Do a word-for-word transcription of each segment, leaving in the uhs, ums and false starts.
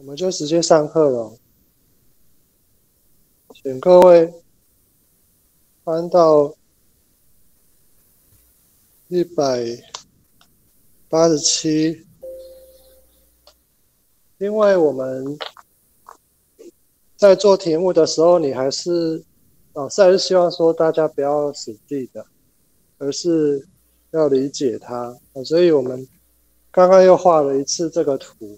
我们就直接上课了，请各位翻到一百八十七，因为我们在做题目的时候，你还是老师还是希望说大家不要死记的，而是要理解它，所以我们刚刚又画了一次这个图。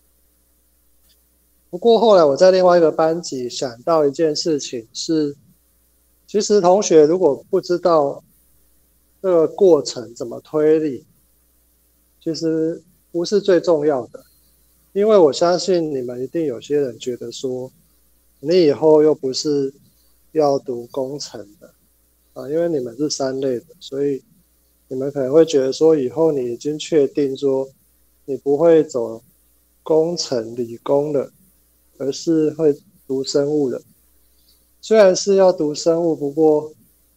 不过后来我在另外一个班级想到一件事情是，其实同学如果不知道这个过程怎么推理，其实不是最重要的，因为我相信你们一定有些人觉得说，你以后又不是要读工程的啊，因为你们是三类的，所以你们可能会觉得说，以后你已经确定说你不会走工程理工了，而是会读生物的。虽然是要读生物，不过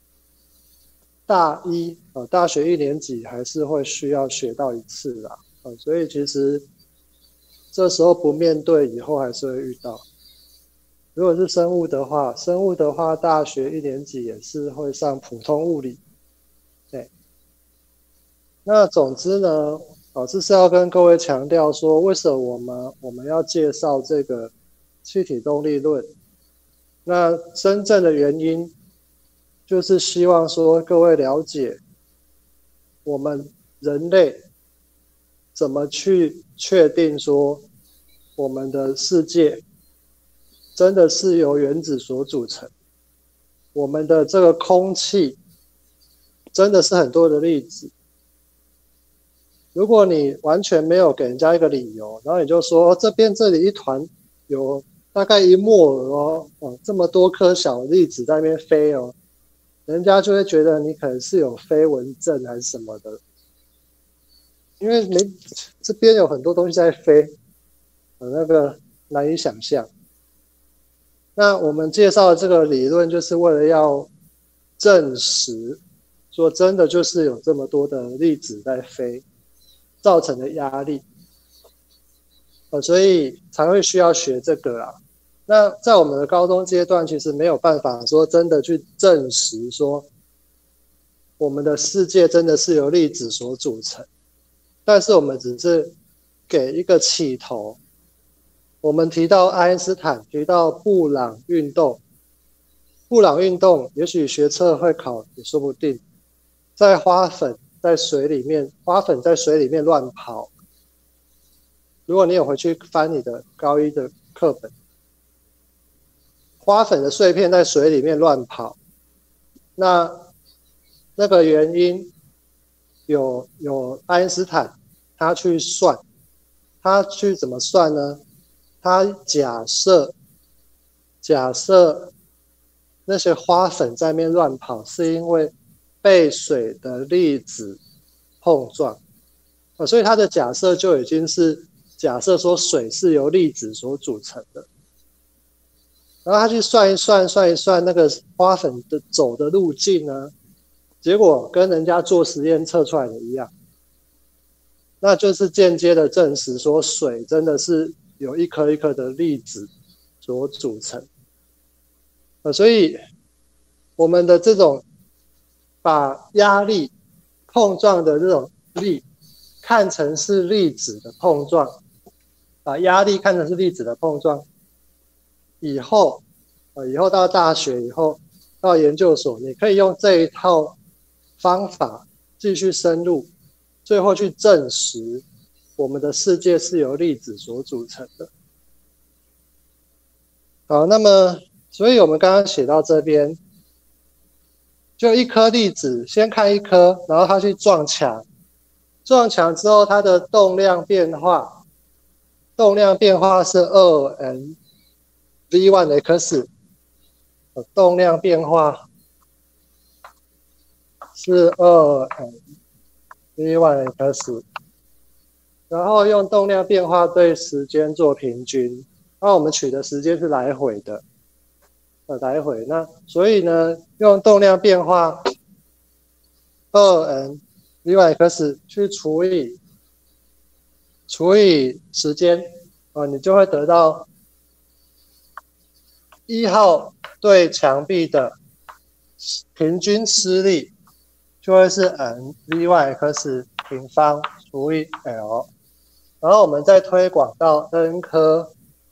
大一啊，大学一年级还是会需要学到一次啦，啊，所以其实这时候不面对，以后还是会遇到。如果是生物的话，生物的话，大学一年级也是会上普通物理。对，那总之呢，老师是要跟各位强调说，为什么我们我们要介绍这个气体动力论？那真正的原因就是希望说各位了解我们人类怎么去确定说我们的世界真的是由原子所组成，我们的这个空气真的是很多的粒子。如果你完全没有给人家一个理由，然后你就说，哦，这边这里一团有大概一摩尔哦，哦，这么多颗小粒子在那边飞哦，人家就会觉得你可能是有飞蚊症还是什么的，因为没这边有很多东西在飞，那个难以想象。那我们介绍的这个理论，就是为了要证实，说真的就是有这么多的粒子在飞造成的压力，呃，所以才会需要学这个啦。那在我们的高中阶段，其实没有办法说真的去证实说我们的世界真的是由粒子所组成，但是我们只是给一个起头。我们提到爱因斯坦，提到布朗运动，布朗运动也许学测会考也说不定。在花粉在水里面，花粉在水里面乱跑。如果你有回去翻你的高一的课本，花粉的碎片在水里面乱跑，那那个原因有有爱因斯坦他去算，他去怎么算呢？他假设假设那些花粉在那边乱跑，是因为被水的粒子碰撞，所以他的假设就已经是假设说水是由粒子所组成的。然后他去算一算算一算那个花粉的走的路径呢，结果跟人家做实验测出来的一样，那就是间接的证实说水真的是有一颗一颗的粒子所组成。呃，所以我们的这种把压力碰撞的这种力看成是粒子的碰撞，把压力看成是粒子的碰撞，以后，呃，以后到大学以后，到研究所，你可以用这一套方法继续深入，最后去证实我们的世界是由粒子所组成的。好，那么，所以我们刚刚写到这边，就一颗粒子，先看一颗，然后它去撞墙，撞墙之后它的动量变化，动量变化是 二 m v 一 x， 动量变化是 二 m v 一 x， 然后用动量变化对时间做平均，那我们取的时间是来回的，呃，来回，那所以呢，用动量变化 二 m v 一 x 去除以除以时间， 啊，你就会得到一号对墙壁的平均施力就会是 n Vy(x) 平方除以 L， 然后我们再推广到 n 颗，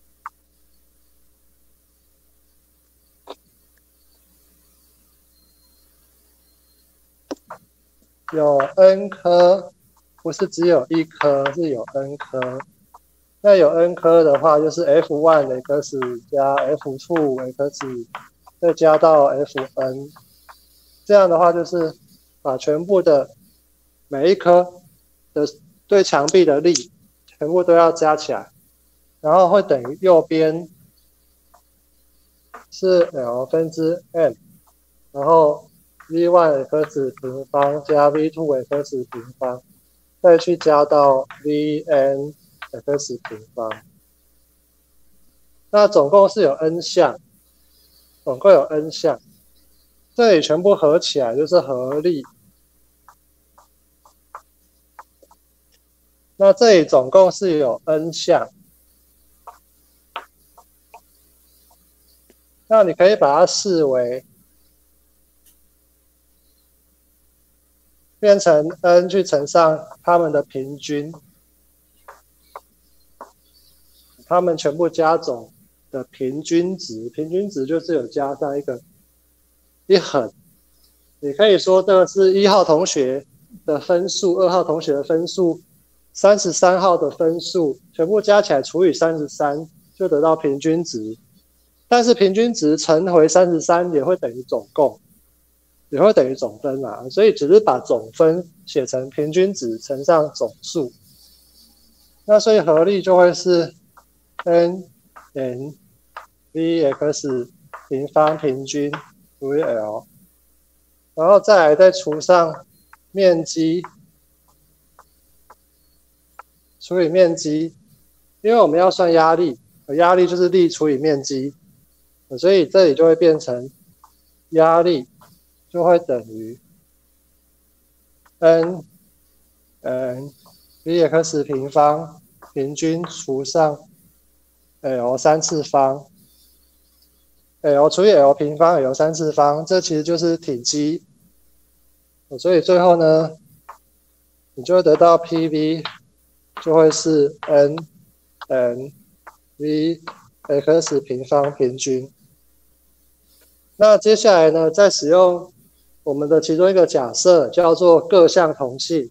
有 n 颗，不是只有一颗，是有 n 颗。那有 n 颗的话，就是 f 一 x 加 f 二 x 再加到 fn， 这样的话就是把全部的每一颗的对墙壁的力全部都要加起来，然后会等于右边是 L 分之 m， 然后 v 一 x 平方加 v 二 x 平方，再去加到 vn x 平方。那总共是有 n 项，总共有 n 项，这里全部合起来就是合力。那这里总共是有 n 项，那你可以把它视为变成 n 去乘上它们的平均，它们全部加总的平均值，平均值就是有加上一个一横，你可以说这个是一号同学的分数，二号同学的分数，三十三号的分数，全部加起来除以三十三，就得到平均值。但是平均值乘回三十三也会等于总共，也会等于总分嘛，所以只是把总分写成平均值乘上总数。那所以合力就会是 n n Vx 平方平均除以 L， 然后再来再除上面积除以面积，因为我们要算压力，压力就是力除以面积，所以这里就会变成压力就会等于 n n Vx 平方平均除上 L 三次方 ，L 除以 L 平方 L 三次方，这其实就是体积。所以最后呢，你就会得到 P V 就会是 n n Vx 平方平均。那接下来呢，再使用我们的其中一个假设，叫做各项同性，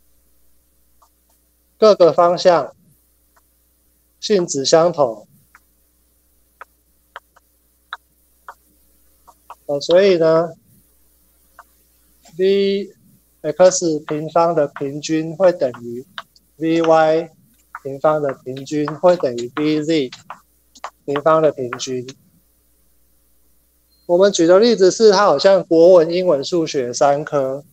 各个方向性质相同。呃，所以呢 ，Vx 平方的平均会等于 Vy 平方的平均会等于 Vz 平方的平均。我们举的例子是，它好像国文、英文、数学三科。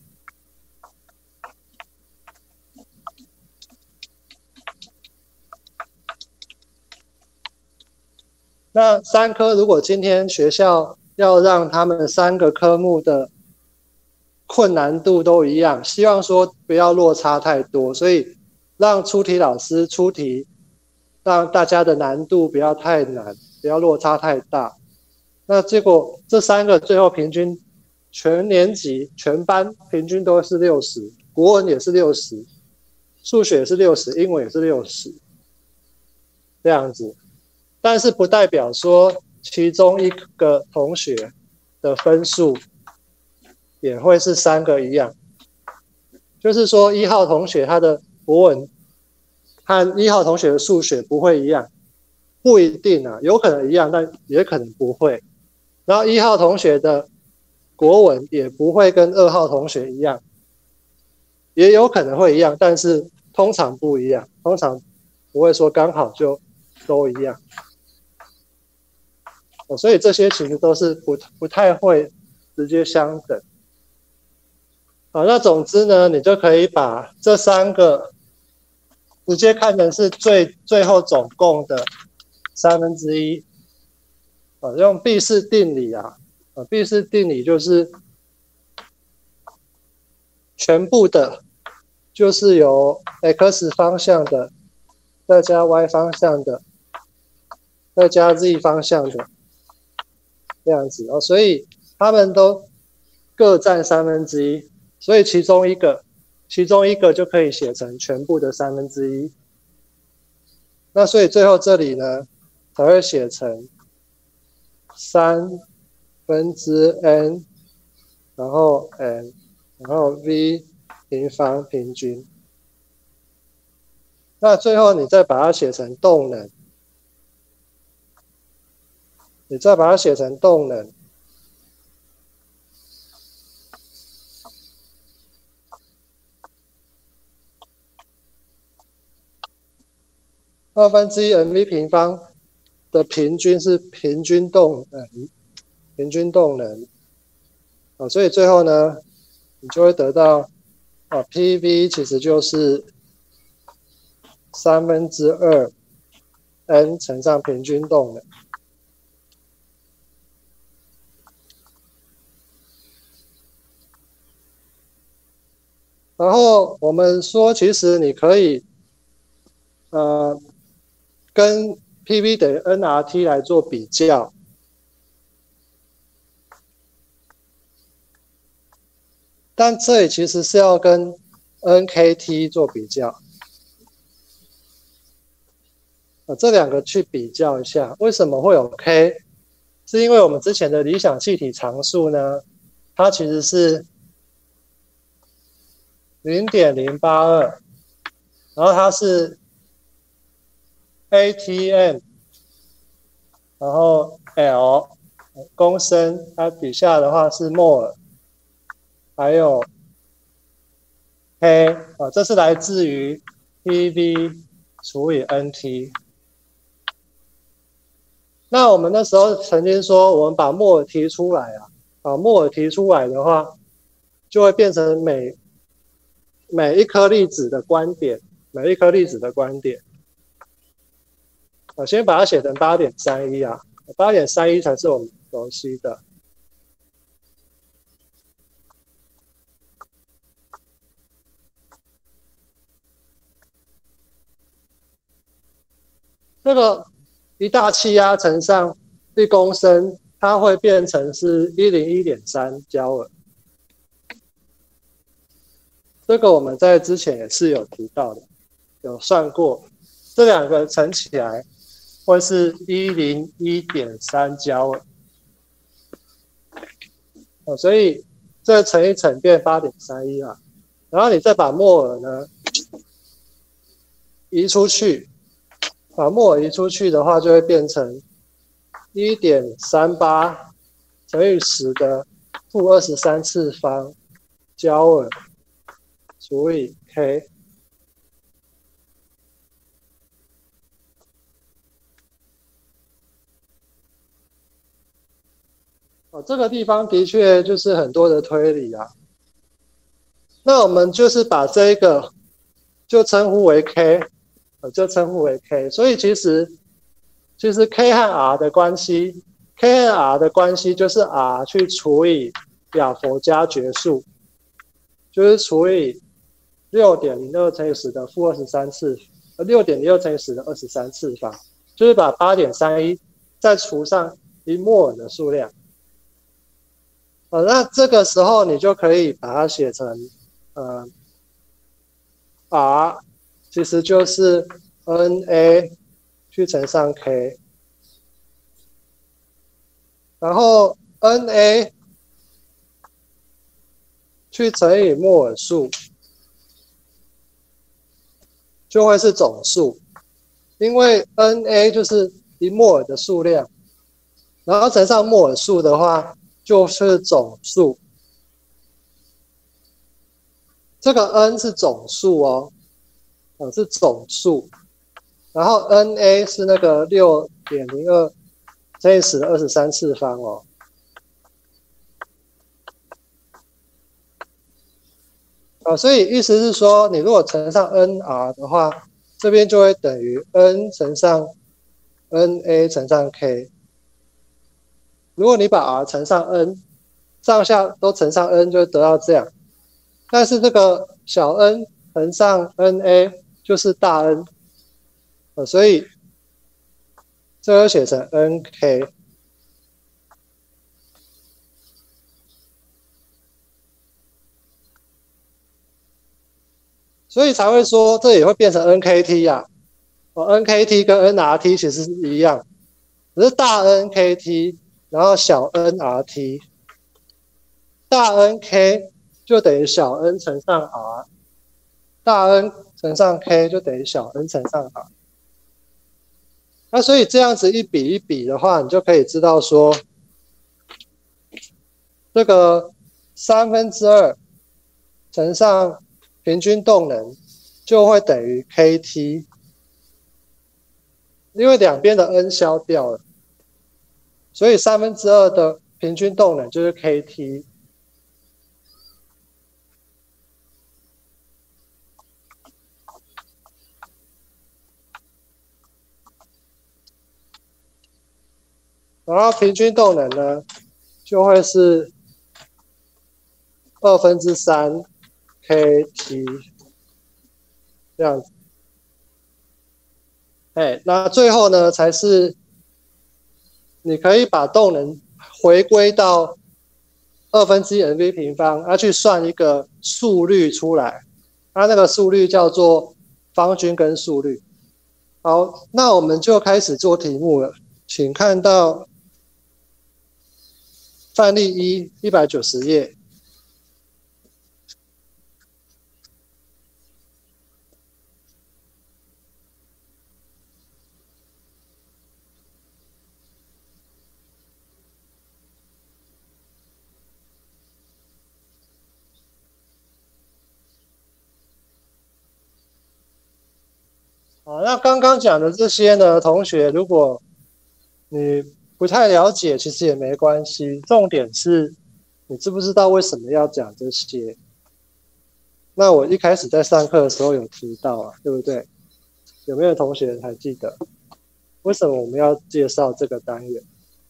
那三科如果今天学校要让他们三个科目的困难度都一样，希望说不要落差太多，所以让出题老师出题，让大家的难度不要太难，不要落差太大。那结果这三个最后平均全年级全班平均都是六十，国文也是六十，数学也是六十，英文也是六十，这样子。但是不代表说其中一个同学的分数也会是三个一样，就是说一号同学他的国文和一号同学的数学不会一样，不一定啊，有可能一样，但也可能不会。然后一号同学的国文也不会跟二号同学一样，也有可能会一样，但是通常不一样，通常不会说刚好就都一样。哦，所以这些其实都是不不太会直接相等。好，那总之呢，你就可以把这三个直接看成是最最后总共的三分之一。啊，用毕氏定理啊，啊，毕氏定理就是全部的，就是由 x 方向的再加 y 方向的再加 z 方向的这样子哦，所以它们都各占三分之一，所以其中一个，其中一个就可以写成全部的三分之一。那所以最后这里呢，才会写成三分之 n， 然后 n， 然后 v 平方平均。那最后你再把它写成动能，你再把它写成动能。二分之一 mv 平方的平均是平均动能，平均动能，啊，所以最后呢，你就会得到，啊 ，Pv 其实就是三分之二 n 乘上平均动能。然后我们说，其实你可以，呃，跟 Pv 等于 nRT 来做比较。但这里其实是要跟 nKt 做比较，啊，这两个去比较一下，为什么会有 k？ 是因为我们之前的理想气体常数呢，它其实是 零点零八二， 然后它是 atm， 然后 L 公升，它底下的话是 mol， 还有 K 啊，这是来自于 Pv 除以 Nt。那我们那时候曾经说，我们把摩尔提出来啊，把摩尔提出来的话，就会变成每每一颗粒子的观点，每一颗粒子的观点。我先把它写成 八点三一 啊 ，八点三一 才是我们熟悉的。这个一大气压乘上一公升，它会变成是 一零一点三 焦耳。这个我们在之前也是有提到的，有算过，这两个乘起来会是 一零一点三 焦耳。哦，所以这乘一乘变 八点三一 啊，然后你再把摩尔呢移出去，把摩尔移出去的话，就会变成 一点三八 乘以十的负二十三次方焦耳除以 K。哦，这个地方的确就是很多的推理啊。那我们就是把这一个就称呼为 K， 就称呼为 K。所以其实其实 K 和 R 的关系 ，K 和 R 的关系就是 R 去除以亚佛加决数，就是除以 六点零二 乘以十的负二十三次，呃 六点零二 乘以十的二十三次方，就是把 八点三一 再除上一摩尔的数量。呃，那这个时候你就可以把它写成，呃 ，R 其实就是 Na 去乘上 K， 然后 Na 去乘以摩尔数，就会是总数，因为 Na 就是一摩尔的数量，然后乘上摩尔数的话就是总数。这个 n 是总数哦，哦是总数，然后 Na 是那个 六点零二 乘以十的二十三次方哦。啊，所以意思是说，你如果乘上 nr 的话，这边就会等于 n 乘上 na 乘上 k。如果你把 r 乘上 n， 上下都乘上 n， 就会得到这样。但是这个小 n 乘上 na 就是大 N， 呃，所以这个写成 N K。所以才会说这也会变成 N K T 呀、啊。哦 ，N K T 跟 N R T 其实是一样，只是大 N K T， 然后小 N R T， 大 N K 就等于小 N 乘上 R， 大 N 乘上 K 就等于小 N 乘上 R。那所以这样子一比一比的话，你就可以知道说，这个三分之二乘上平均动能就会等于 K T， 因为两边的 N 消掉了，所以三分之二的平均动能就是 K T。然后平均动能呢，就会是二分之三 K T 这样子。哎，那最后呢，才是你可以把动能回归到二分之一 M V 平方，要去算一个速率出来，它那个速率叫做方均根速率。好，那我们就开始做题目了，请看到范例一一百九十页。好，那刚刚讲的这些呢，同学，如果你不太了解，其实也没关系。重点是你知不知道为什么要讲这些？那我一开始在上课的时候有提到啊，对不对？有没有同学还记得为什么我们要介绍这个单元？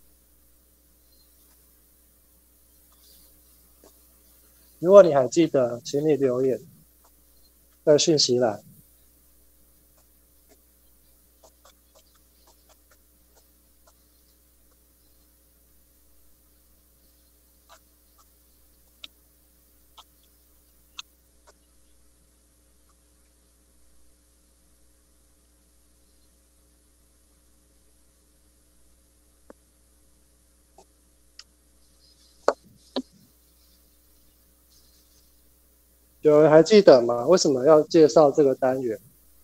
如果你还记得，请你留言在讯息栏。有人还记得吗？为什么要介绍这个单元？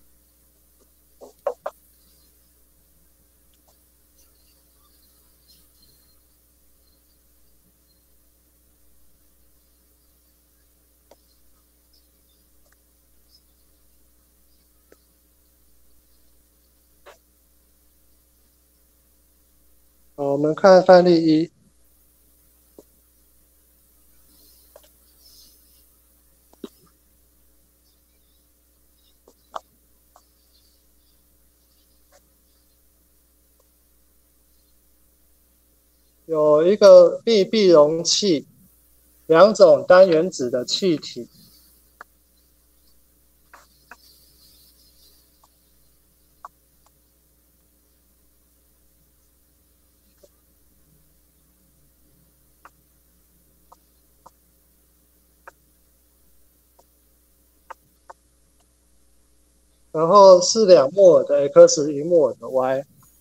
好，我们看范例一。有一个密闭容器，两种单原子的气体。然后是两摩尔的 X， 一摩尔的 Y。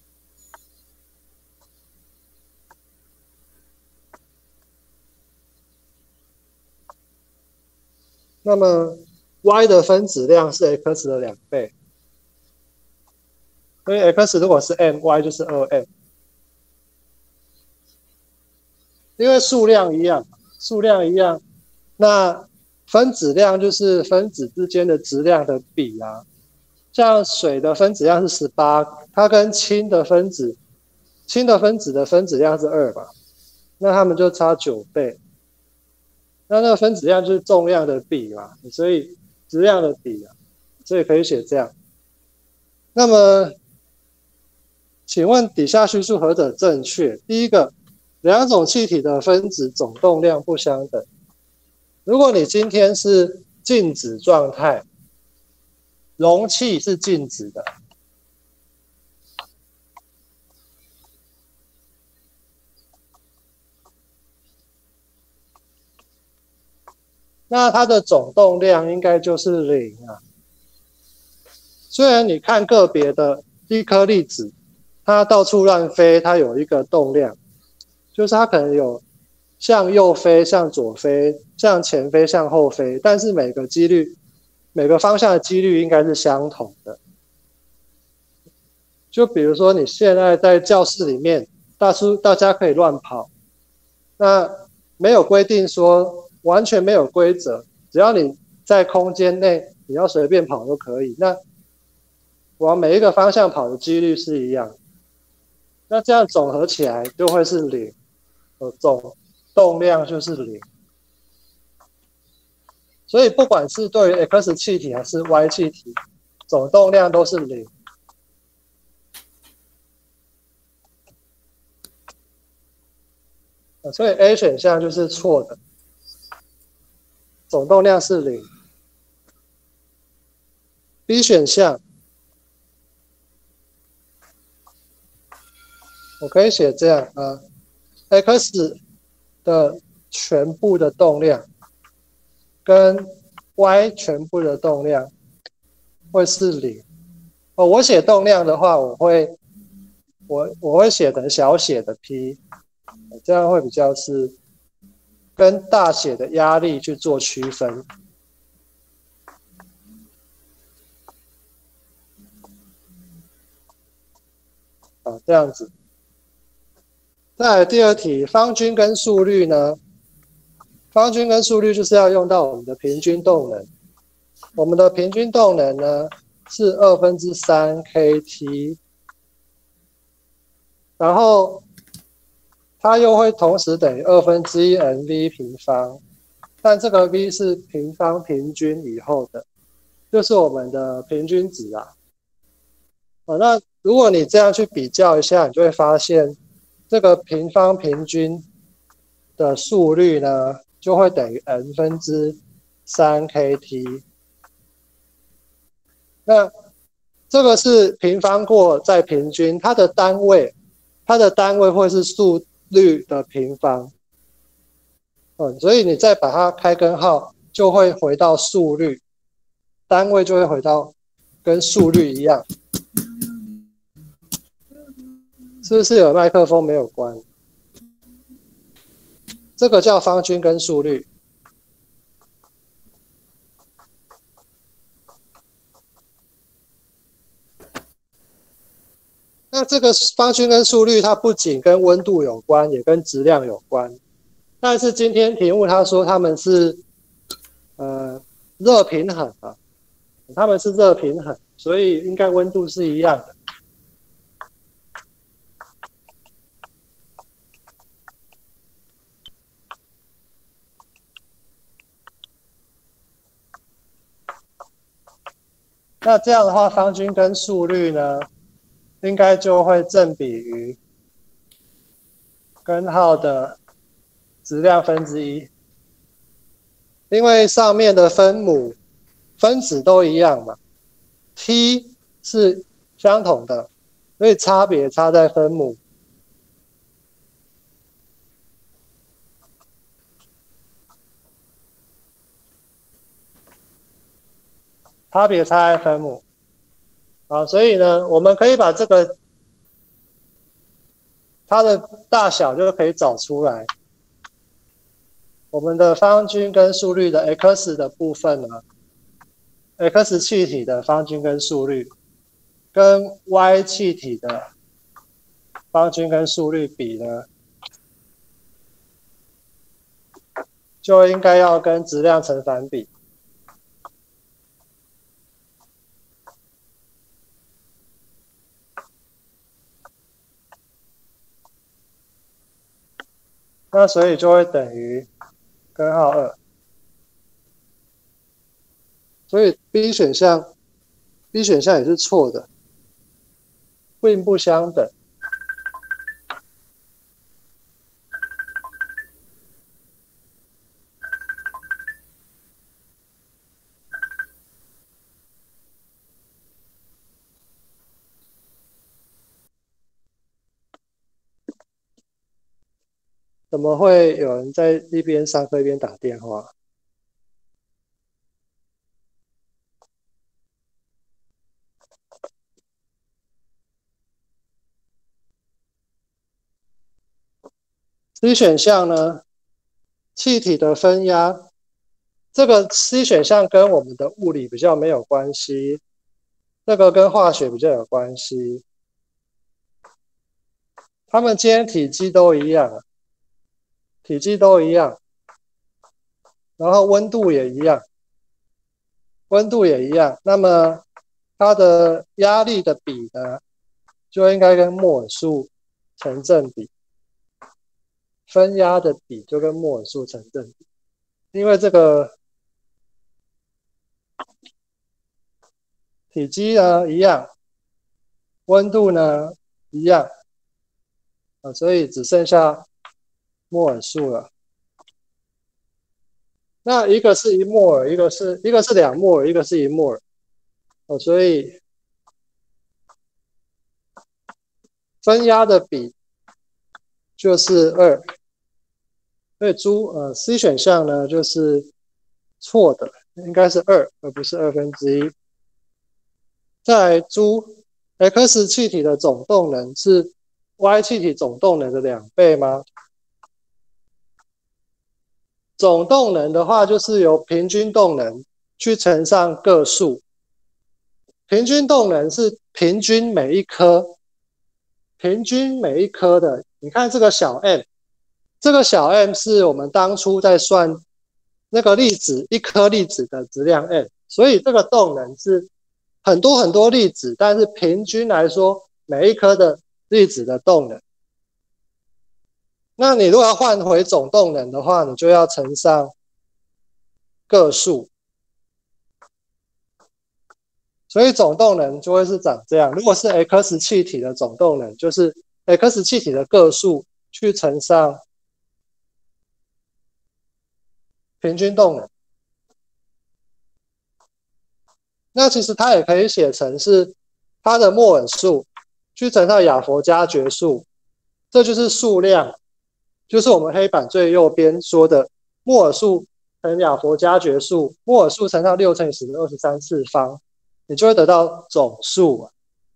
那么 Y 的分子量是 X 的两倍，所以 X 如果是 M，Y 就是 二 M。因为数量一样，数量一样，那分子量就是分子之间的质量的比啊。像水的分子量是十八，它跟氢的分子，氢的分子的分子量是二嘛，那它们就差九倍。那那个分子量就是重量的比嘛，所以质量的比啊，所以可以写这样。那么，请问底下叙述何者正确？第一个，两种气体的分子总动量不相等。如果你今天是静止状态，容器是静止的， 那它的总动量应该就是零啊。虽然你看个别的一颗粒子，它到处乱飞，它有一个动量，就是它可能有向右飞、向左飞、向前飞、向后飞，但是每个几率、每个方向的几率应该是相同的。就比如说你现在在教室里面，大叔大家可以乱跑，那没有规定说完全没有规则，只要你在空间内，你要随便跑都可以。那往每一个方向跑的几率是一样，那这样总合起来就会是零，呃，总动量就是零。所以不管是对于 X 气体还是 Y 气体，总动量都是零。所以 A 选项就是错的，总动量是零。B 选项，我可以写这样啊 ，X 的全部的动量跟 Y 全部的动量会是零。哦，我写动量的话，我会我我会写成小写的 p， 这样会比较是跟大写的压力去做区分。啊，这样子。再来第二题，方均跟速率呢？方均跟速率就是要用到我们的平均动能。我们的平均动能呢是二分之三 kT， 然后它又会同时等于二分之一 mv 平方，但这个 v 是平方平均以后的，就是我们的平均值啊。哦，那如果你这样去比较一下，你就会发现这个平方平均的速率呢，就会等于 n 分之三 kT。那这个是平方过再平均，它的单位，它的单位会是速率的平方。嗯，所以你再把它开根号，就会回到速率，单位就会回到跟速率一样。是不是有麦克风没有关？这个叫方均跟速率。那这个方均跟速率，它不仅跟温度有关，也跟质量有关。但是今天题目他说他们是呃热平衡啊，他们是热平衡，所以应该温度是一样的。那这样的话，方均跟速率呢，应该就会正比于根号的质量分之一，因为上面的分母分子都一样嘛 ，T 是相同的，所以差别差在分母。差别差在分母。好，所以呢，我们可以把这个它的大小就可以找出来。我们的方均跟速率的 x 的部分呢 ，x 气体的方均跟速率跟 y 气体的方均跟速率比呢，就应该要跟质量成反比。那所以就会等于根号二。所以 B 选项 B 选项也是错的，并不相等。怎么会有人在一边上课一边打电话？ C 选项呢，气体的分压，这个 C 选项跟我们的物理比较没有关系，这个跟化学比较有关系。它们今天体积都一样，体积都一样，然后温度也一样，温度也一样。那么它的压力的比呢，就应该跟摩尔数成正比。分压的比就跟摩尔数成正比，因为这个体积呢一样，温度呢一样，啊，所以只剩下摩尔数了。那一个是一摩尔，一个是一个是两摩尔，一个是一摩尔，哦，所以分压的比就是二。所以猪呃 C 选项呢就是错的，应该是二，而不是二分之一。再来猪 X 气体的总动能是 Y 气体总动能的两倍吗？总动能的话，就是由平均动能去乘上个数。平均动能是平均每一颗，平均每一颗的。你看这个小 m， 这个小 m 是我们当初在算那个粒子一颗粒子的质量 m， 所以这个动能是很多很多粒子，但是平均来说，每一颗的粒子的动能。那你如果要换回总动能的话，你就要乘上个数，所以总动能就会是长这样。如果是 X 气体的总动能，就是 X 气体的个数去乘上平均动能。那其实它也可以写成是它的摩尔数去乘上亚佛加决数，这就是数量，就是我们黑板最右边说的摩尔数乘亚佛加决数，摩尔数乘上六乘以十的二十三次方，你就会得到总数。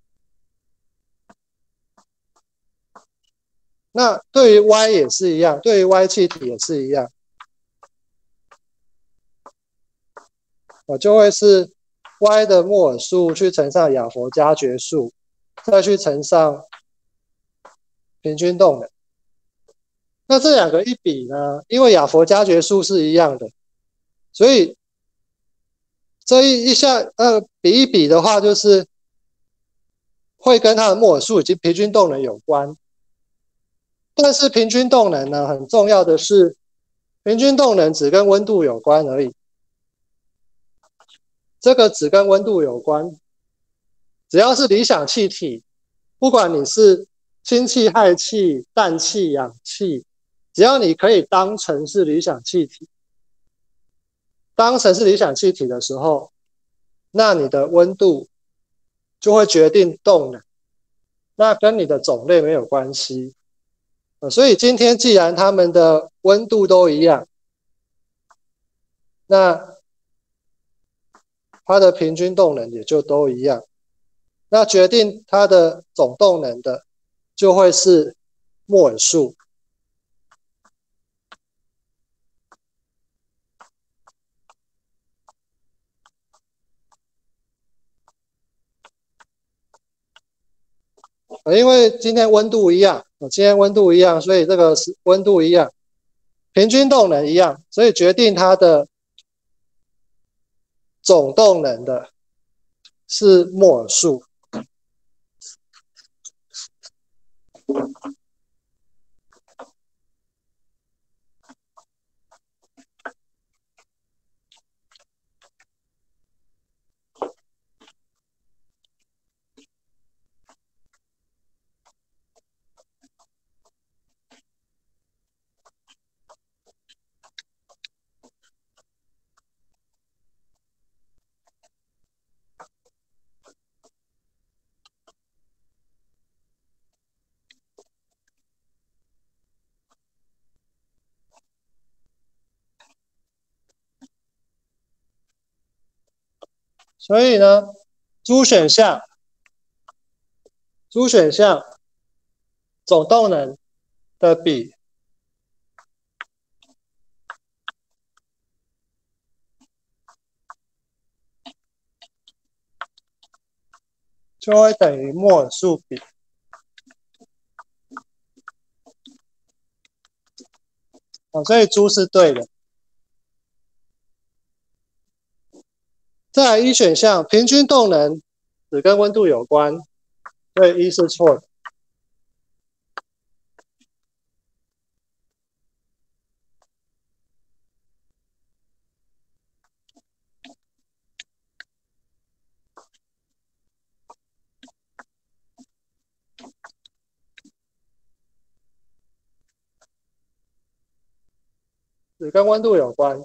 那对于 Y 也是一样，对于 Y 气体也是一样，我就会是 Y 的摩尔数去乘上亚佛加决数，再去乘上平均动能。那这两个一比呢，因为亚佛加决数是一样的，所以这一一下呃比一比的话，就是会跟它的摩尔数以及平均动能有关。但是平均动能呢，很重要的是，平均动能只跟温度有关而已。这个只跟温度有关，只要是理想气体，不管你是氢气、氦气、氮气、氧气，只要你可以当成是理想气体，当成是理想气体的时候，那你的温度就会决定动能，那跟你的种类没有关系。所以今天既然它们的温度都一样，那它的平均动能也就都一样。那决定它的总动能的就会是摩尔数。因为今天温度一样，今天温度一样，所以这个是温度一样，平均动能一样，所以决定它的总动能的是摩尔数。所以呢，猪选项，猪选项总动能的比就会等于摩尔数比。哦，所以猪是对的。再来一选项，平均动能只跟温度有关，所以一是错的。只跟温度有关。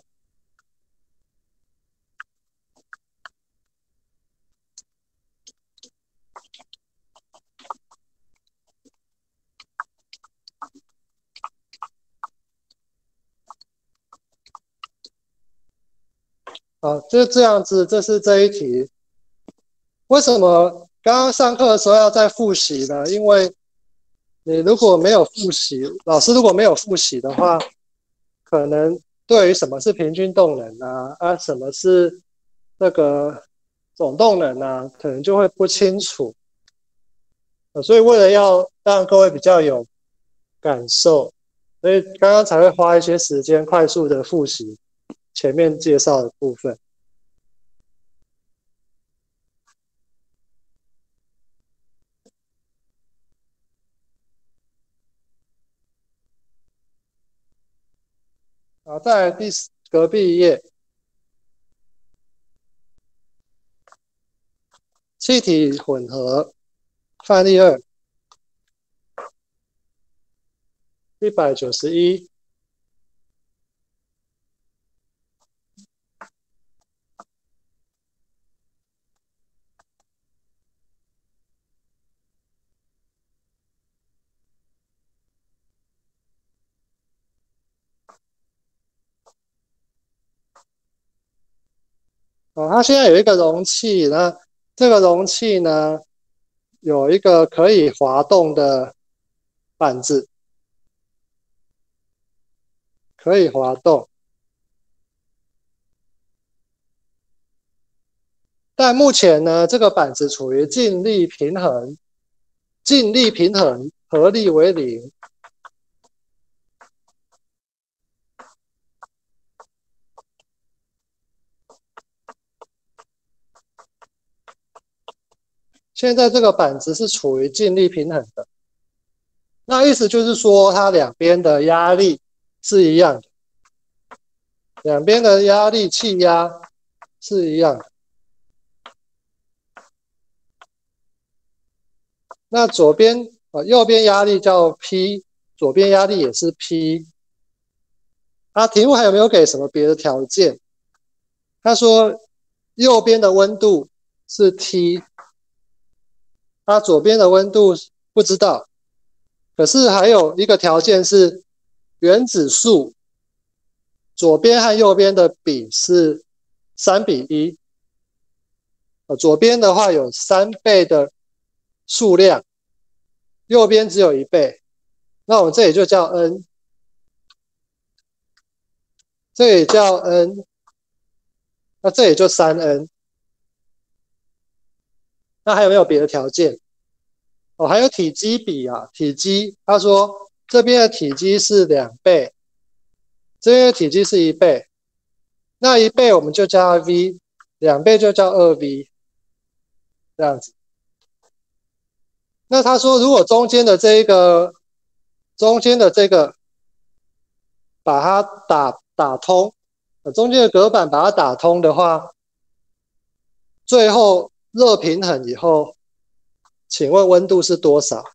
好，就这样子，这是这一题。为什么刚刚上课的时候要再复习呢？因为你如果没有复习，老师如果没有复习的话，可能对于什么是平均动能啊，啊，什么是那个总动能啊，可能就会不清楚。所以为了要让各位比较有感受，所以刚刚才会花一些时间快速的复习前面介绍的部分。好，再来第隔壁一页，气体混合范例二，一百九十一。哦，它现在有一个容器，那这个容器呢，有一个可以滑动的板子，可以滑动。但目前呢，这个板子处于静力平衡，静力平衡，合力为零。现在这个板子是处于静力平衡的，那意思就是说，它两边的压力是一样的，两边的压力气压是一样的。那左边呃右边压力叫 P， 左边压力也是 P。啊，题目还有没有给什么别的条件？他说右边的温度是 T。它左边的温度不知道，可是还有一个条件是原子数，左边和右边的比是三比一。呃，左边的话有三倍的数量，右边只有一倍，那我们这里就叫 n， 这里叫 n， 那这里就 三 n。那还有没有别的条件？哦，还有体积比啊，体积，他说这边的体积是两倍，这边的体积是一倍，那一倍我们就叫 v， 两倍就叫二 v， 这样子。那他说如果中间的这一个，中间的这个，把它打打通，中间的隔板把它打通的话，最后热平衡以后，请问温度是多少？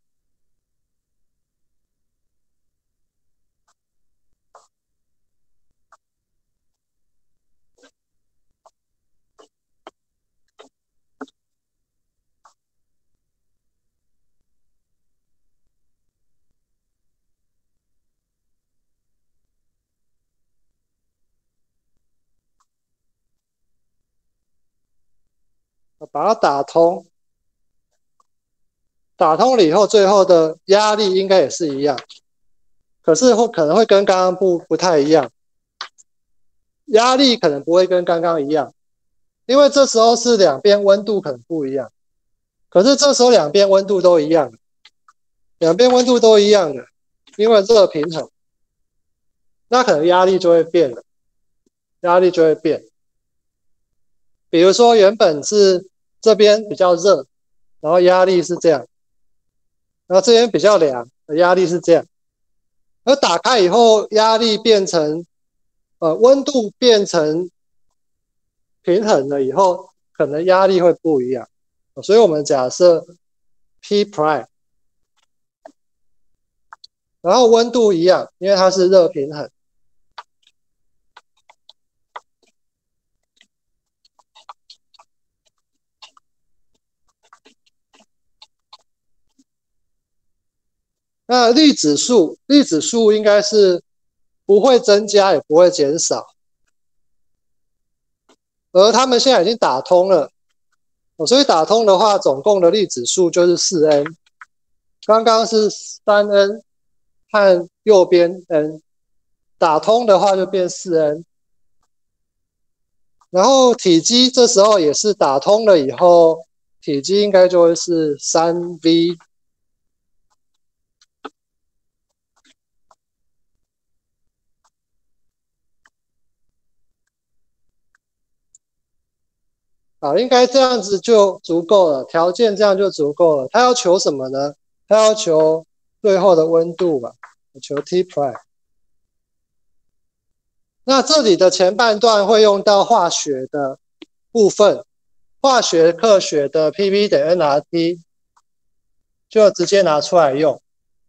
把它打通，打通了以后，最后的压力应该也是一样，可是会可能会跟刚刚不不太一样，压力可能不会跟刚刚一样，因为这时候是两边温度可能不一样。 可是这时候两边温度都一样，两边温度都一样的，因为热平衡，那可能压力就会变了，压力就会变。比如说原本是这边比较热，然后压力是这样，然后这边比较凉，压力是这样。而打开以后，压力变成呃温度变成平衡了以后，可能压力会不一样。所以我们假设 P prime， 然后温度一样，因为它是热平衡。那粒子数，粒子数应该是不会增加也不会减少，而它们现在已经打通了，所以打通的话，总共的粒子数就是 四 n， 刚刚是 三 n 和右边 n， 打通的话就变 四 n， 然后体积这时候也是打通了以后，体积应该就会是 三 v。啊，应该这样子就足够了，条件这样就足够了。他要求什么呢？他要求最后的温度嘛，求 T prime。那这里的前半段会用到化学的部分，化学课学的 P V 等于 N R T， 就直接拿出来用。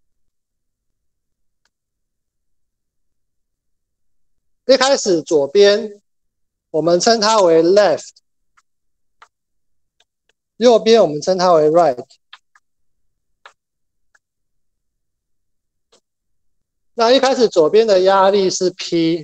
一开始左边我们称它为 left， 右边我们称它为 right。那一开始左边的压力是 P，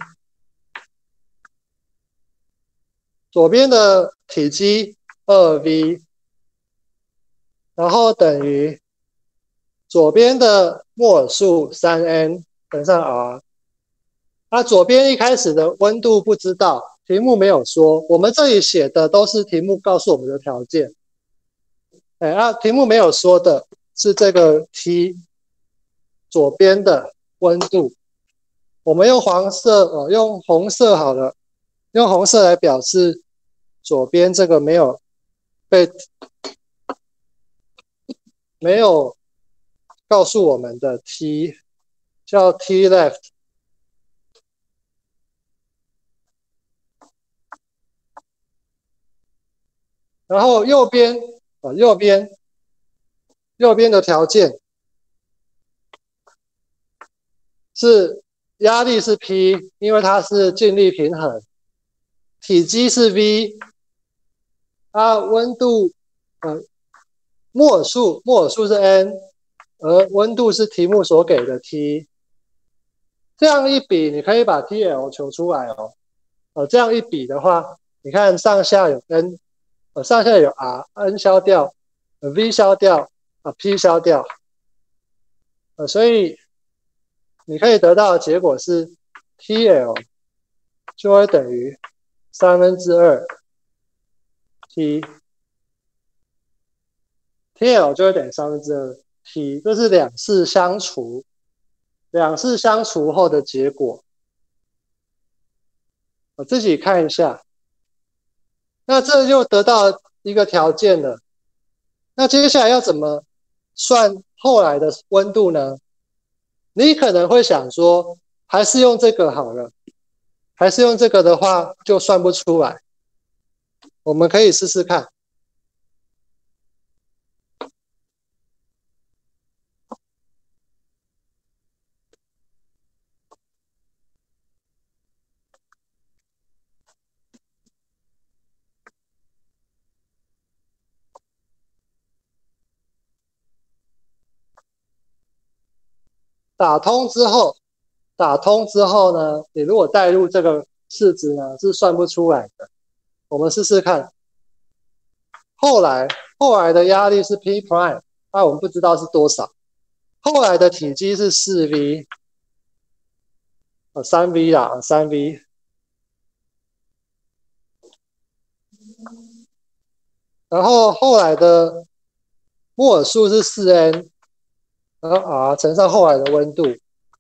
左边的体积 二 v， 然后等于左边的摩尔数 三 n 乘上 r。那左边一开始的温度不知道，题目没有说，我们这里写的都是题目告诉我们的条件。哎，啊，题目没有说的是这个 T 左边的温度，我们用黄色，呃，用红色好了，用红色来表示左边这个没有被没有告诉我们的 T， 叫 T left。然后右边，呃，右边，右边的条件是压力是 P， 因为它是静力平衡，体积是 V， 它温度，呃，摩尔数，摩尔数是 N， 而温度是题目所给的 T。这样一比，你可以把 T L 求出来哦。呃，这样一比的话，你看上下有 N， 呃，上下有 R，N 消掉，呃 V 消掉，呃 P 消掉，呃，所以你可以得到的结果是 T L 就会等于三分之二 T，T L 就会等于三分之二 T， 这是两次相除，两次相除后的结果。我自己看一下，那这就得到一个条件了。那接下来要怎么算后来的温度呢？你可能会想说，还是用这个好了，还是用这个的话就算不出来。我们可以试试看。打通之后，打通之后呢，你如果代入这个式子呢，是算不出来的。我们试试看。后来，后来的压力是 P prime， 那我们不知道是多少。后来的体积是 四 v， 呃 三 v 啦 ，三 v。然后后来的摩尔数是 四 N， 然后 R 乘上后来的温度。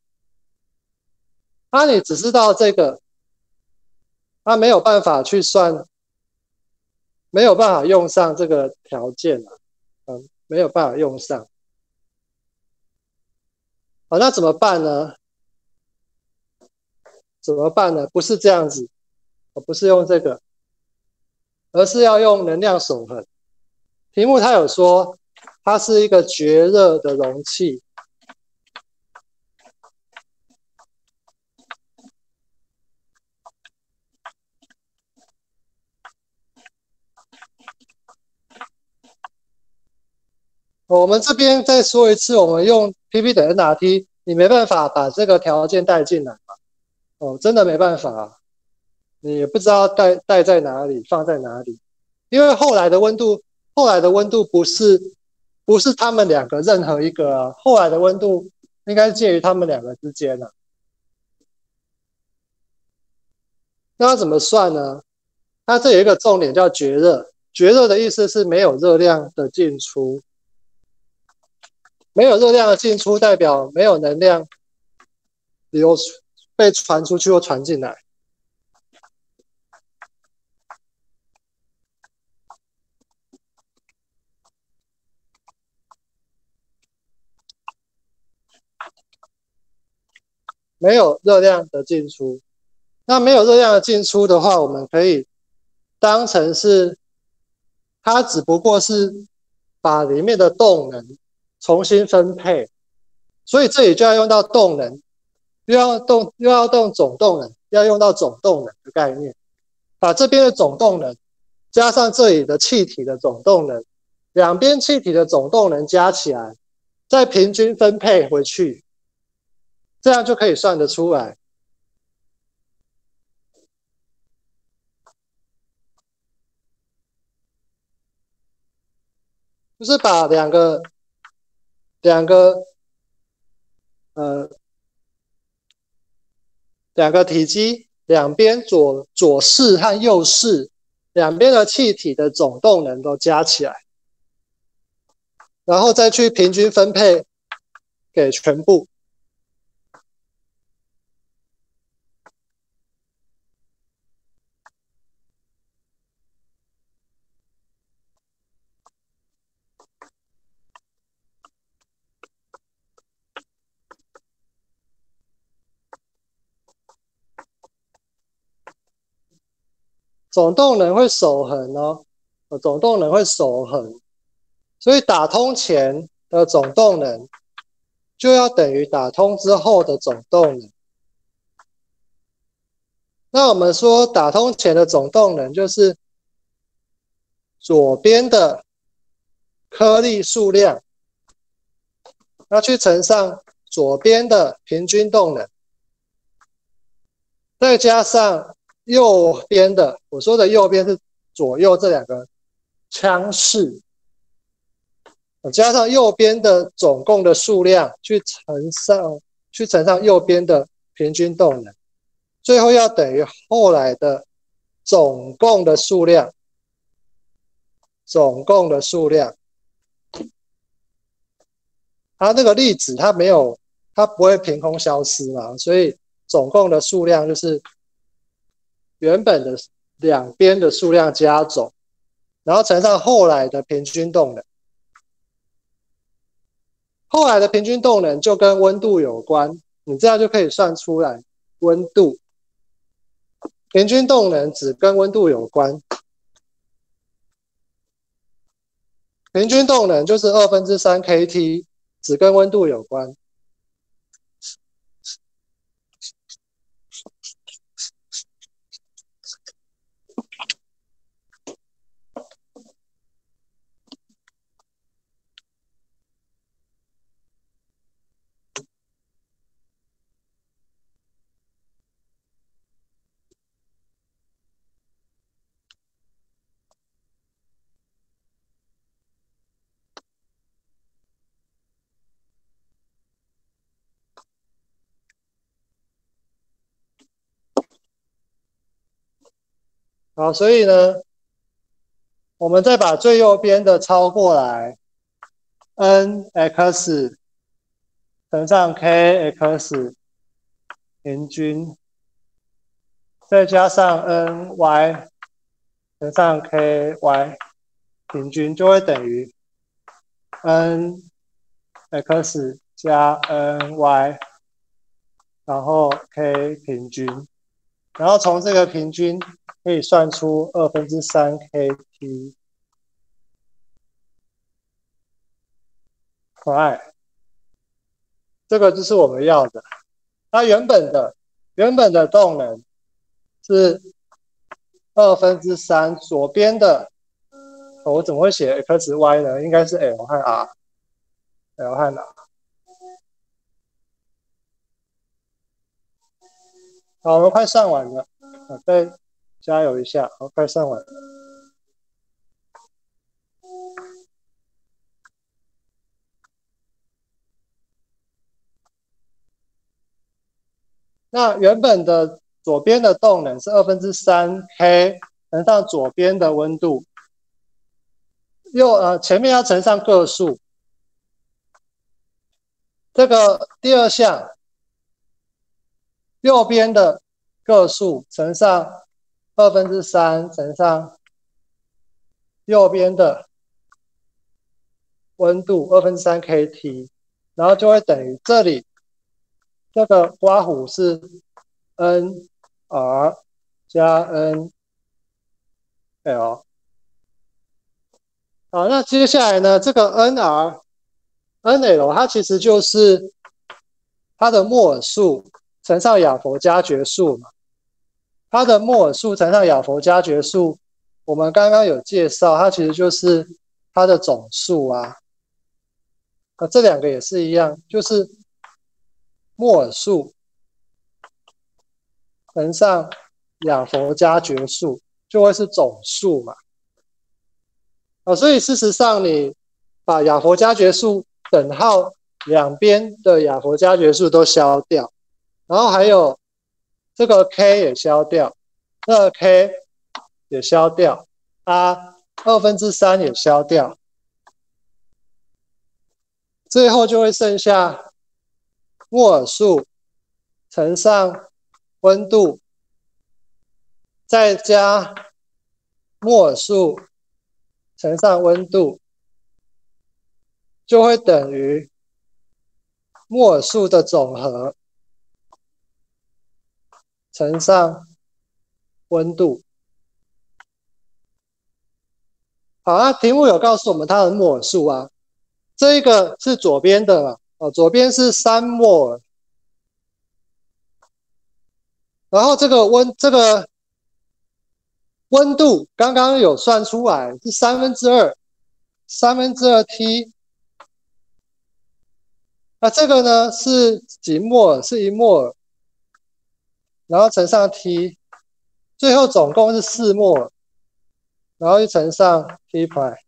那你只知道这个，它没有办法去算，没有办法用上这个条件啊，嗯，没有办法用上。好，那怎么办呢？怎么办呢？不是这样子，不是用这个，而是要用能量守恒。题目它有说，它是一个绝热的容器。我们这边再说一次，我们用 P P 等于 N T， 你没办法把这个条件带进来嘛？哦，真的没办法，你也不知道带带在哪里，放在哪里，因为后来的温度，后来的温度不是不是他们两个任何一个啊，后来的温度应该是介于他们两个之间啊。那要怎么算呢？它这有一个重点叫绝热，绝热的意思是没有热量的进出。没有热量的进出，代表没有能量流被传出去或传进来。没有热量的进出，那没有热量的进出的话，我们可以当成是它只不过是把里面的动能重新分配，所以这里就要用到动能，又要动又要动总动能，要用到总动能的概念，把这边的总动能加上这里的气体的总动能，两边气体的总动能加起来，再平均分配回去，这样就可以算得出来。就是把两个两个呃两个体积两边左左室和右室两边的气体的总动能都加起来，然后再去平均分配给全部。总动能会守恒哦，总动能会守恒，所以打通前的总动能就要等于打通之后的总动能。那我们说打通前的总动能就是左边的颗粒数量，要去乘上左边的平均动能，再加上右边的，我说的右边是左右这两个腔室，加上右边的总共的数量去乘上去乘上右边的平均动能，最后要等于后来的总共的数量，总共的数量。它那个粒子它没有，它不会凭空消失嘛，所以总共的数量就是原本的两边的数量加总，然后乘上后来的平均动能。后来的平均动能就跟温度有关，你这样就可以算出来温度。平均动能只跟温度有关，平均动能就是二分之三 K T， 只跟温度有关。好，所以呢，我们再把最右边的抄过来， n x 乘上 k x 平均，再加上 n y 乘上 k y 平均，就会等于 n x 加 n y， 然后 k 平均，然后从这个平均可以算出二分之三 kt prime， 这个就是我们要的。它原本的原本的动能是二分之三，左边的、哦、我怎么会写 x y 呢？应该是 l 和 r，l 和 r。好，我们快上完了，啊，再加油一下，好，快上完了。那原本的左边的动能是二分之三 k 乘上左边的温度，右呃前面要乘上个数。这个第二项，右边的个数乘上二分之三乘上右边的温度二分之三 kt， 然后就会等于这里这个刮弧是 n r 加 n l。好，那接下来呢，这个 n r n l 它其实就是它的摩尔数乘上亚佛加决数嘛。它的摩尔数乘上亚佛加决数，我们刚刚有介绍，它其实就是它的总数啊。那这两个也是一样，就是摩尔数乘上亚佛加决数，就会是总数嘛。啊，所以事实上你把亚佛加决数等号两边的亚佛加决数都消掉，然后还有这个 k 也消掉，这个 k 也消掉，啊，二分之三也消掉，最后就会剩下摩尔数乘上温度，再加摩尔数乘上温度，就会等于摩尔数的总和乘上温度。好，那题目有告诉我们它的摩尔数啊，这一个是左边的嘛，哦，左边是三摩尔，然后这个温这个温度刚刚有算出来是三分之二，三分之二 T。那这个呢是几摩尔？是一摩尔，然后乘上 T， 最后总共是四摩尔，然后一乘上 T prime。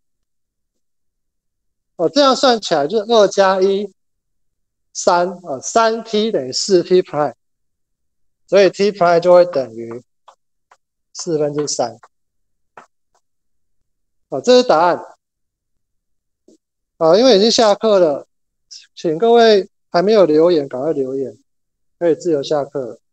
哦，这样算起来就是二加一三啊，三 T 等于四 T prime， 所以 T prime 就会等于四分之三。好，这是答案。好，因为已经下课了，请各位还没有留言，赶快留言，可以自由下课了。